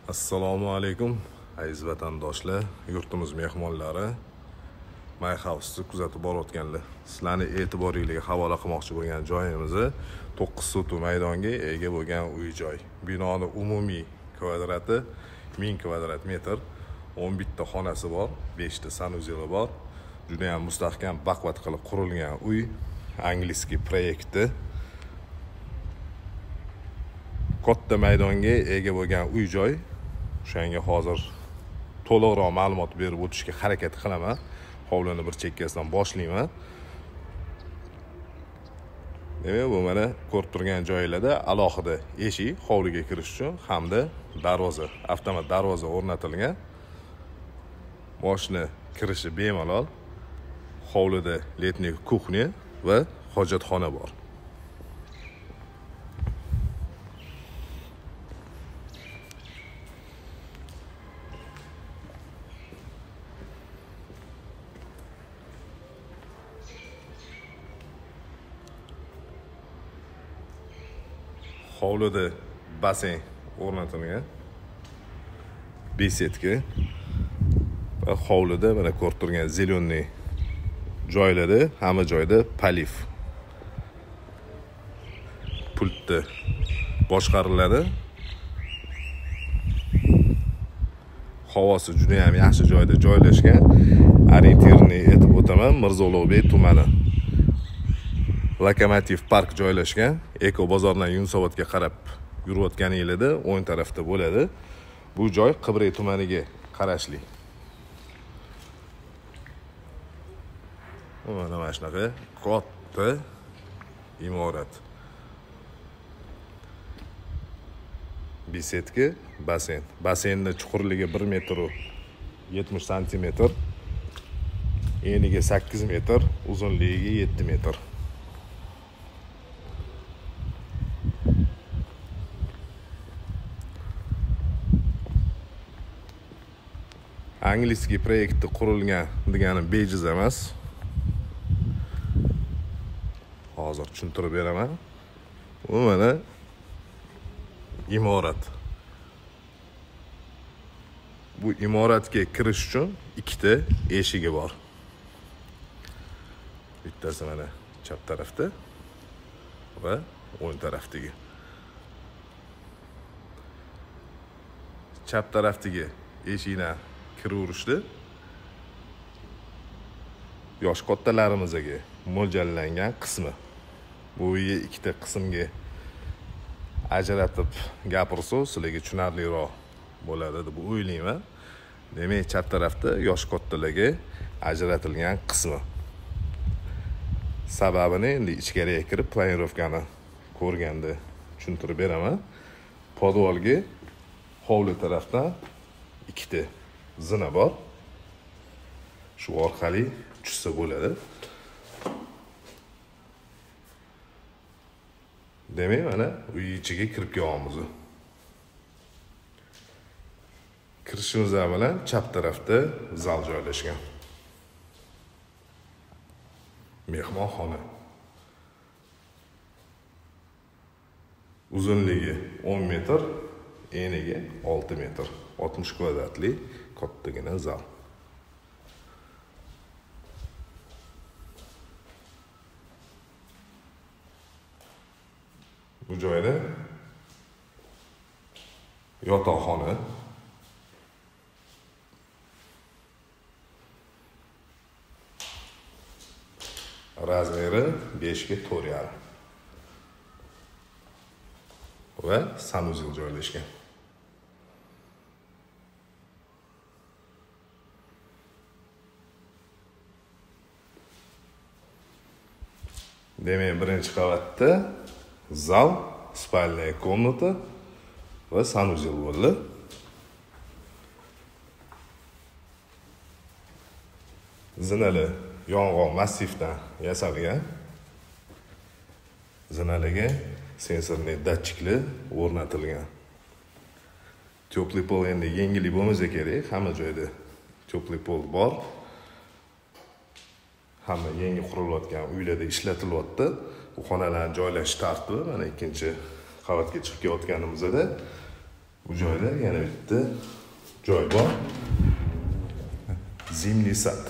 Assalomu alaykum aziz vatandoshlar, yurtimiz mehmonlari, My House'ni kuzatib borayotganlar. Sizlarni e'tiboringizga havola qilmoqchi bo'lgan joyimiz 9 sotu maydonga ega bo'lgan uy-joy. Binoning umumiy kvadrati 1000 kvadrat metr, 11 ta xonasi bor, 5 ta sanuzeli bor. Juda ham mustahkam, baquvvat qilib qurilgan uy, angliskiy proyekti. Katta maydonga ega bo'lgan uy-joy. O'shanga hozir to'liqroq ma'lumot berib o'tishga harakat qilaman. Hovlini bir chekkasidan boshlayman. Demak, bu mana ko'rib turgan joylarda alohida eshik hovliga kirish uchun hamda darvoza, avtomat darvoza o'rnatilgan. Mashina kirishi bemalol. Hovlida letniy kuxnya va hojatxona bor. Hovlida basen o'rnatilgan. Besetka va hovlida mana ko'rib turgan zeleniy joylari hamma joyda palif. Pultda boshqariladi. Havosi juda ham yaxshi joyda joylashgan. Orientirni aytib o'taman, Mirzo Ulug'bek tumani. Lokomotiv park joylashgan. Eko bozordan Yunusobodga qarab yurayotganingizda o'ng tarafda bo'ladi. Bu joy Qibray tumaniga qarashli. Mana shunaqa katta imorat. Besetka, basen. Basenning chuqurligi 1 metr 70 santimetr, eniga 8 metr, uzunligiga 7 metr. Angliskiy proyektda qurilgan degani bejiz emas. Hozir tushuntirib beraman. Bu mana imorat. Bu imoratga kirish uchun ikkita eshigi bor. Bittasi mana chap tarafda va o'ng tarafdagi. Chap tarafdagi eshikdan kiraverishdi. Yosh kattalarimizga mo'ljallangan qismi. Bu uyni ikkita qismga ajratib gapirsa, sizlarga tushunarliroq bo'ladi deb o'ylayman. Demak, chap tarafda yosh kattalarga ajratilgan qismi. Sababini endi ichkariga kirib planirovkani ko'rganda tushuntirib beraman. Podvalga hovli tarafdan ikkita zina bor. Shu orqali tushsa bo'ladi. Demak, mana uy ichiga kirib kelamiz. Kirishimiz bilan chap tarafda zal joylashgan. Mehmonxona. Uzunligi 10 metr, eniga 6 metr, 60 kvadratli kattagina zal. Bu joyda yotoqxona, razmeri 5 ga 4,5 va sanuzel joylashgan. Demak, birinchi qavatda zal, spalniya komnata va sanuzel bo'ldi. Zinali yong'oq massivdan yasalgan. Zinaliga sensorli datchiklar o'rnatilgan. Teplый pol endi yengillik bo'lmasa kerak, hamma joyda teplый pol bor. Hamma yangi qurilayotgan uylarda ishlatilyapti. Bu xonalarni joylashish tartibi mana ikkinchi qavatga chiqib kelayotganimizda Bu joyda yana bitta joy bor. Zimniy sad.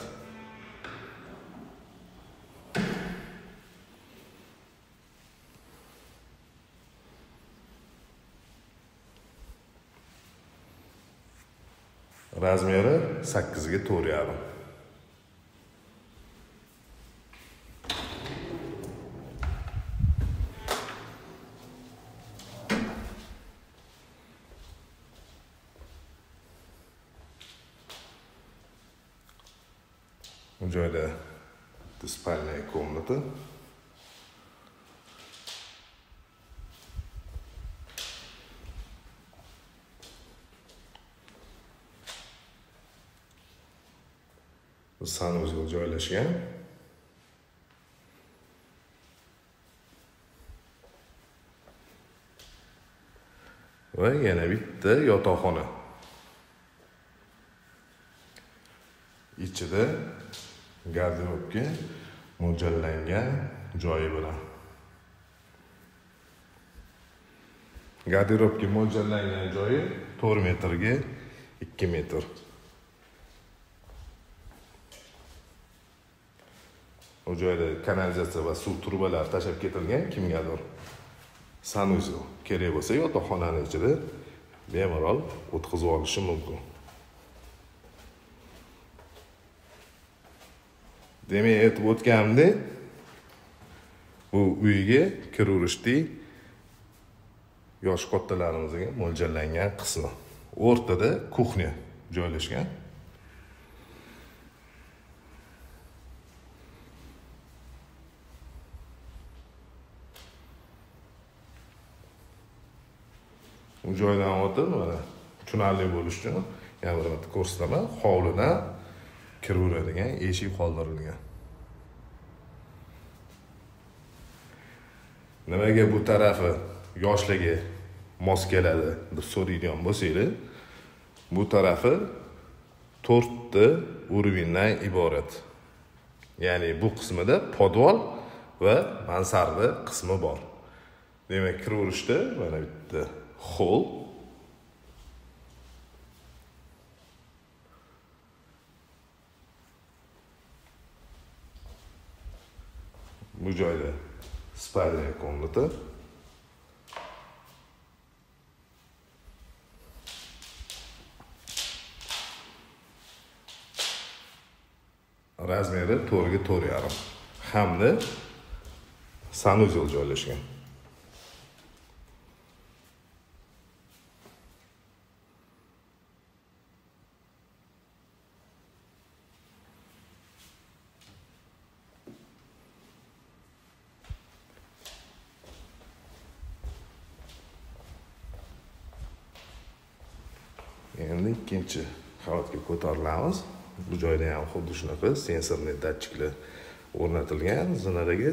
Razmeri 8 ga 4,5. Bu joyda spalniya komnata. Sanuzel joylashgan. Va yana bitta yotoqxona. Ichida garderobga mo'ljallangan joyi bilan. Garderobga mo'ljallangan joyi 4 metrga 2 metr. O joyda kanalizatsiya va suv trubalari tashab ketilgan, kimgadir sanuzel kerak bo'lsa yotoqxonani ichida bemalol o'tkazib olishi mumkin. Demak, aytib o'tganimdek, bu uyga kiraverishda yosh kattalarimizga mo'ljallangan qismi. O'rtada kuxnya joylashgan. Bu joydan o'tib, mana tushunarli bo'lish uchun yana bir marta ko'rsataman. Hovlidan kiraveradigan eshik qoldirilgan. Nimaga bu tarafi yoshlarga mos keladi deb so'raydigan bo'lsangiz, bu tarafi 4 ta urovingdan iborat. Ya'ni bu qismida podval va mansarda qismi bor. Demak, kiraverishda mana bitta hol. Bu joyda spalniya komnata. Razmeri 4 ga 4,5 hamda sanuzel joylashgan. Endi ikkinchi qavatga ko'tarilamiz. Bu joyda ham xuddi shunaqa sensorli datchiklar o'rnatilgan zinalariga.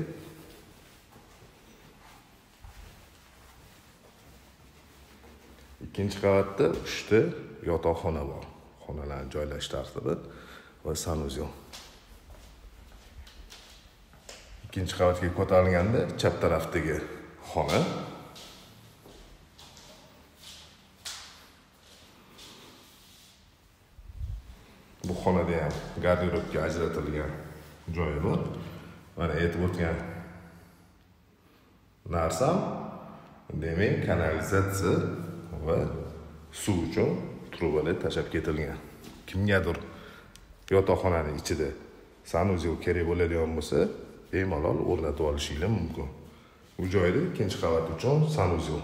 Ikkinchi qavatda 3 ta yotoqxona bor. Xonalarni joylash tartibi va sanuzel. Ikkinchi qavatga ko'tarilganda chap tarafdagi xona. Bu xonada ham garderobga ajratilgan joyi bor. Mana aytib o'tgan narsam, demak, kanalizatsiya va suv uchun trubalar tashab ketilgan. Kimgadir yotoqxonaning ichida sanuzel kerak bo'ladigan bo'lsa, bemalol o'rnatib olishingiz mumkin. Bu joyda ikkinchi qavat uchun sanuzel.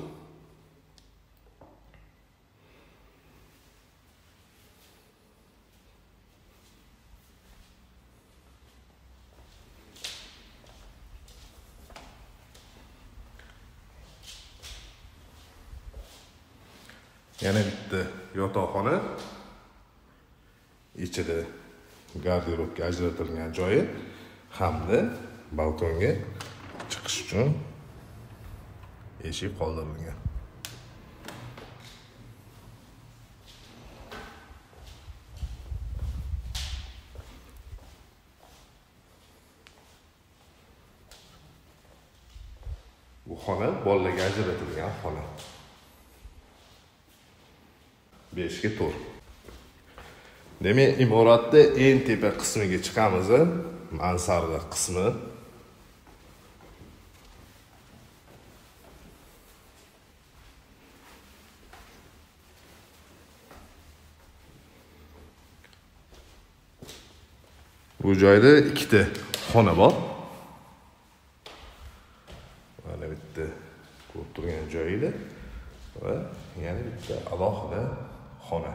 Yana bitta yotoqxona. Ichida garderobga ajratilgan joyi hamda balkonga chiqish uchun eshik qoldirilgan. Bu xona bolalarga ajratilgan xona. 5 ga 4. Demak, imoratda eng tepa qismiga chiqamiz. Mansarda qismi. Bu joyda ikkita xona bor. Mana bitta ko'rib turgan joyida va yana bitta alohida xona.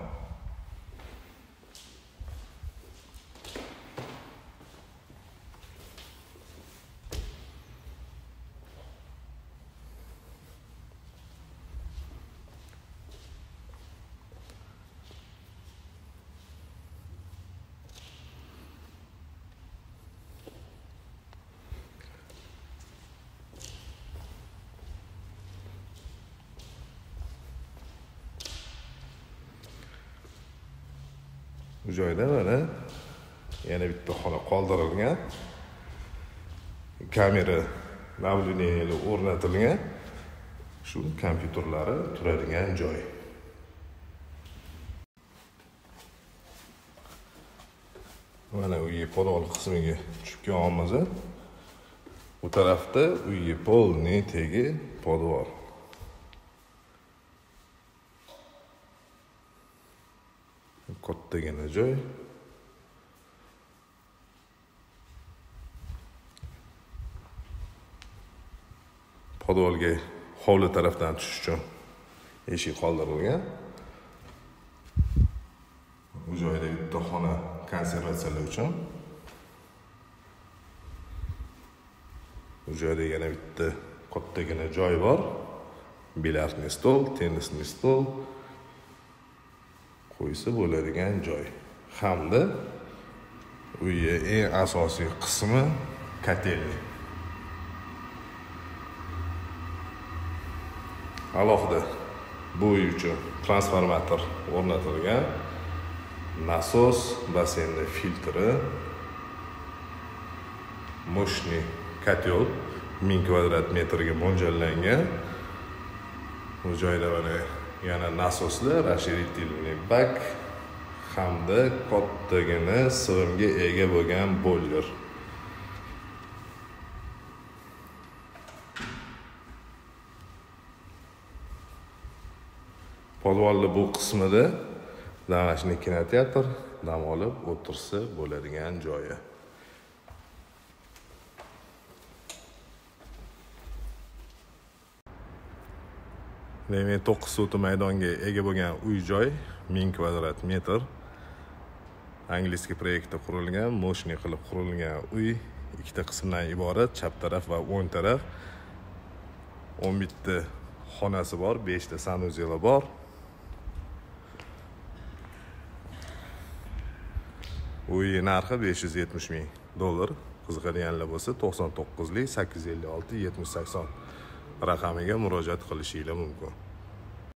Bu joyda mana yana bitta xona qoldirilgan. Kamera nabluniyali o'rnatilgan. Shu kompyuterlari turadigan joy. Mana uyi podol qismiga tushib kelamiz. Bu tarafda uyi polni tegi podvol. Kattagina joy. Podvolga hovli tarafdan tushish uchun eshik qoldirilgan. Bu joyda bitta xona konservatsiyalar uchun. Bu joyda yana bitta kattagina joy bor. Bilyardli stol, tennisli stol qo'ysa bo'ladigan joy. Hamda uyga eng asosiy qismi kotelni. Alohida bu uy uchun transformator o'rnatilgan. Nasos, basenni filtri, moshniy kotel 1000 kvadrat metrga mo'ljallangan. Bu joyda mana yana nasoslar, расширительный bak hamda kattagina sig'imga ega bo'lgan boiler. Podvolni bu qismida damashli kinoteatr, dam olib o'tirsa bo'ladigan joyi. Demak, 9 so'ti maydonga ega bo'lgan uy-joy 1000 kvadrat metr. Angliskiy proyektda qurilgan, moshniy qilib qurilgan uy ikkita qismdan iborat, chap taraf va o'ng taraf. 11 ta xonasi bor, 5 ta sanuzel bor. Uy narxi $570,000. Qiziqadiganlar bo'lsa 99 856 70 80 raqamiga murojaat qilishingiz mumkin.